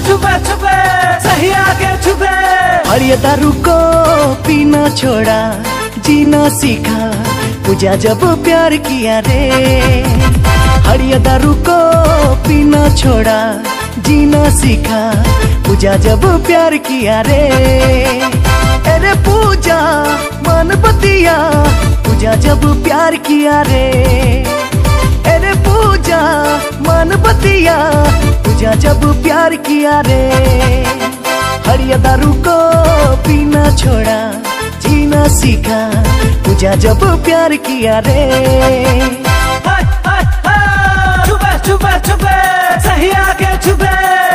छुपे छुपे सही आके छुपे। हरिया दारू को पीना छोड़ा, जीना सीखा, पूजा जब प्यार किया रे। हरिया दारू को पीना छोड़ा, जीना सीखा, पूजा जब प्यार किया रे। अरे पूजा मन बतिया, पूजा जब प्यार किया रे। अरे पूजा मन बतिया, पूजा जब प्यार किया रे। हरिया दारू को पीना छोड़ा, जीना सीखा, पूजा जब प्यार किया रे। छुपे छुपे छुपे सही आके छुपे।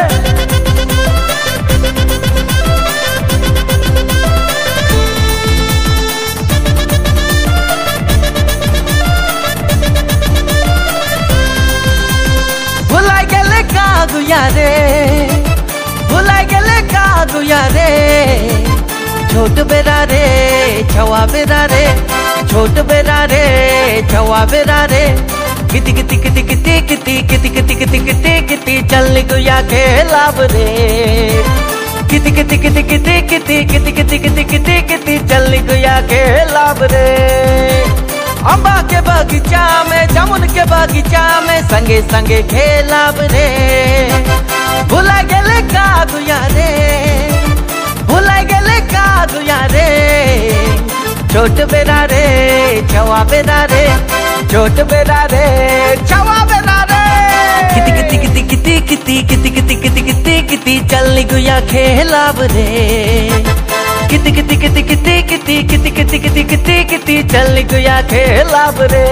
भुलाई गेले का गुया रे, भुलाई गेले का गुया रे। छोट बेरा रे छवा बेरा रे, छोट बेरा रे छवा बेरा रे। किति किति किति किति किति किति किति किति किति किति चल गुया खेलाब रे। किति किति किति किति किति किति किति किति किति किति चल गुया खेलाब रे। अम्बा के बगीचा में, जामुन के बगीचा में, संगे संगे खेलाब रे। भुला गेले का गुया रे, भुला गेले का गुया रे। छोट बेरा रे छवा बेरा रे, छोट बेरा रे छवा बेरा रे। किति किति किति किति किति किति किति किति किति किति चल गुया खेलाब रे। किति किति किति किति किति किति किति किति किति किति चल गुया खेलाब रे।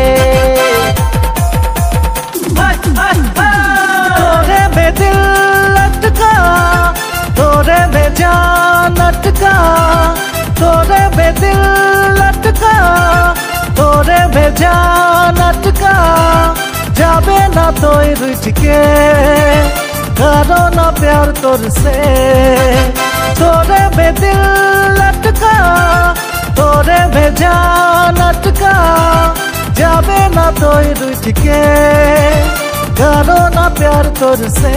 तोरे में दिल लटका, तोरे में जान अटका, तोरे में दिल लटका, तोरे में जान अटका। जाबे ना तो रुठ के, करो ना प्यार तोर से। तोरे में दिल लटका, तोरे में जान अटका। जाबे ना तो रुठ के, करो ना प्यार तोर से।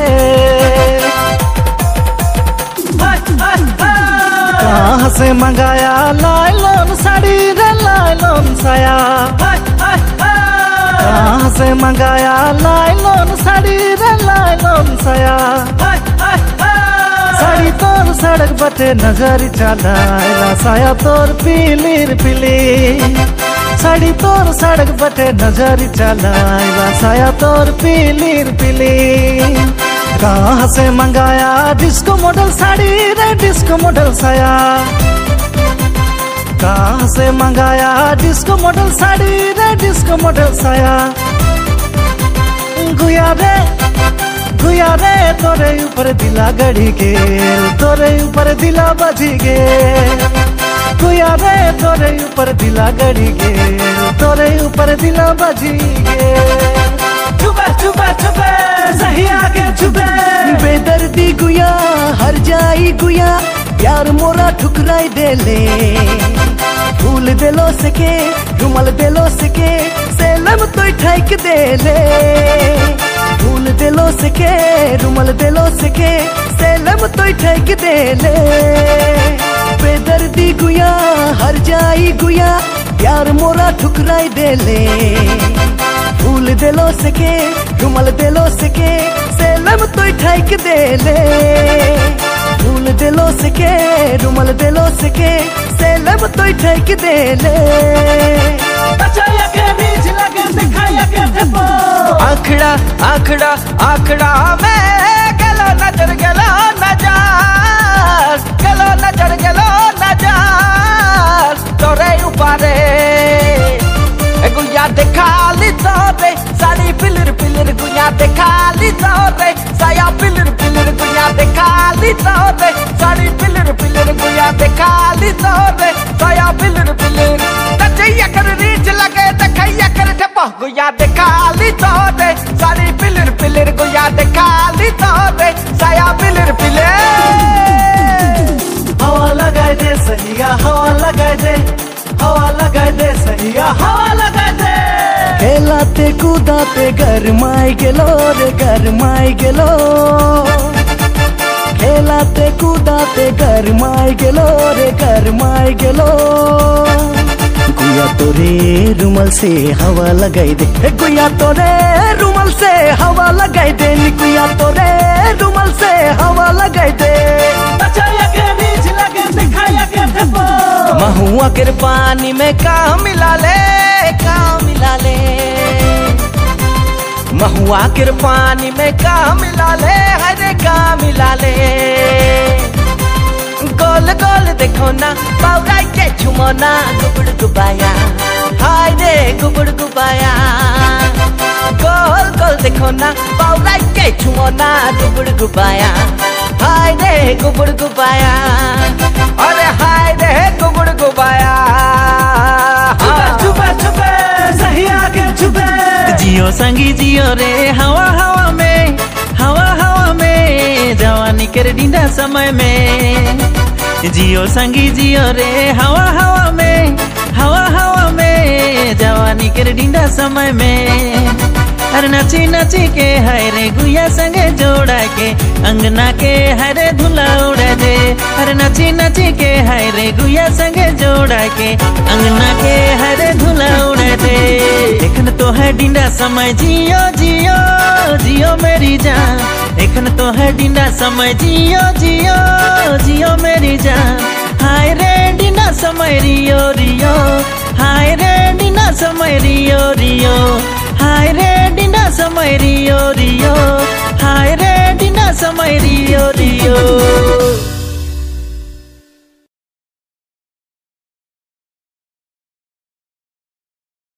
कहाँ से मंगाया लाइलॉन साड़ी रे लाइलॉन साया। कहाँ से मंगाया लाइलॉन साड़ी रे लाइलॉन साया। साड़ी तोर सड़क बटे नजर चलाएला, साया तोर पीली पीली। साड़ी तोर सड़क बटे नजर चलाएला, साया तोर पीली पीली। कहाँ से मंगाया डिस्को मॉडल साड़ी रे डिस्को मॉडल साया। कहाँ से मंगाया डिस्को मॉडल साड़ी रे डिस्को मॉडल साया। गुया रे तोरे ऊपर दिला गड़ी के, तोरे ऊपर दिला बजी गे। गुया रे तोरे ऊपर दिला गड़ी के, तोरे ऊपर दिला बजी गे। छुपे छुपे छुपे सही आके छुपे। बेदर्दी गुया हर जाई गुया, प्यार मोरा ठुकराई देले। फूल देलो सके, रुमाल देलो सके, सेलम तो ठैक देले। फूल देलो सके, रुमाल देलो सके, सेलम तो ठैक देले। बेदर्दी गुया हर जाई गुया, प्यार मोरा ठुकराई देले। फूल देलो सके, रुमाल देलो सके, सेलम तो ठैक देले। फूल देलो सके, रुमाल देलो सके, सेलम तो ठैक देले। बचाया के बीच लगे दिखाया के ठेपो। आखड़ा आखड़ा आखड़ा में गलो नजर गलो नजार, गलो नजर गलो नजार। तोरे ऊपर गुया देखा ली तोरे, साड़ी पिलर पिलर गुया देखा ली तोरे। साया पिलर पिलर गुया देखा ली तोरे, साड़ी पिलर पिलर गुया देखा ली तोरे। साया पिलर पिलर तजैया कर रीच लगे देखैया कर ठेपा। गुया देखा ली तोरे, साड़ी पिलर पिलर गुया देखा ली तोरे। साया पिलर पिलर। हवा लगाए दे सहिया, हवा लगाए दे, हवा लगाए दे सहिया, हवा लगाए दे। खेलाते कूदाते गरमाई गेलो रे गरमाई गेलो। कुदाते गरमाय गेलो रे गरमाय गेलो गुया तोरे रुमाल से हवा लगाई दे गुया तोरे रुमाल से हवा लगाई दे गुया तोरे रुमाल से हवा लगाई दे महुआ के पानी में का मिला ले महुआ के पानी में का मिला ले हरे का मिला ले गोल गोल देखो ना बाउरा के झुमोना गुबड़ गुबाया हाय रे गुबड़ गुबाया गोल गोल देखो ना बाउरा के झुमोना गुबड़ गुबाया हाय रे गुबड़ गुबाया अरे हाय रे गुबड़ गुबाया छुपे छुपे सही आके छुपे जियो संगी जियो रे हवा हवा में जवानी के डींडा समय में जियो संगी जियो रे हवा में जवानी के डींडा समय में हर नची नची के हरे गुया संगे जोड़ा के अंगना के हरे धुला उड़ा दे हर नची नची के हरे गुया संगे जोड़ा के अंगना के हरे धुला उड़ा दे देखन तो है डींडा समय जियो जियो जियो मेरी जान देखन तो है डींडा समय जियो जियो जियो मेरी जान हाय रे डींडा समय रियो रियो हाय रे डींडा समय रियो रियो हाय रे डींडा समय रियो रियो हाय रे डींडा समय रियो रियो